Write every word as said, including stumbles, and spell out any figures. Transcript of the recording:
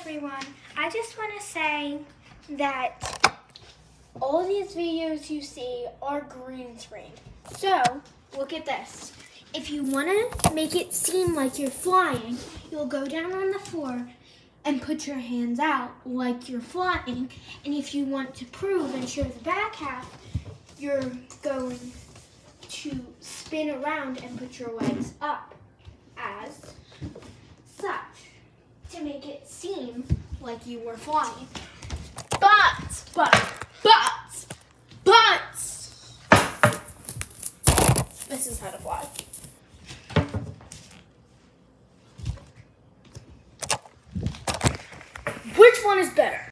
everyone. I just want to say that all these videos you see are green screen. So, look at this. If you want to make it seem like you're flying, you'll go down on the floor and put your hands out like you're flying. And if you want to prove and show the back half, you're going to spin around and put your legs up as such to make it seem like you were flying. But, but, but, but, this is how to fly. Which one is better?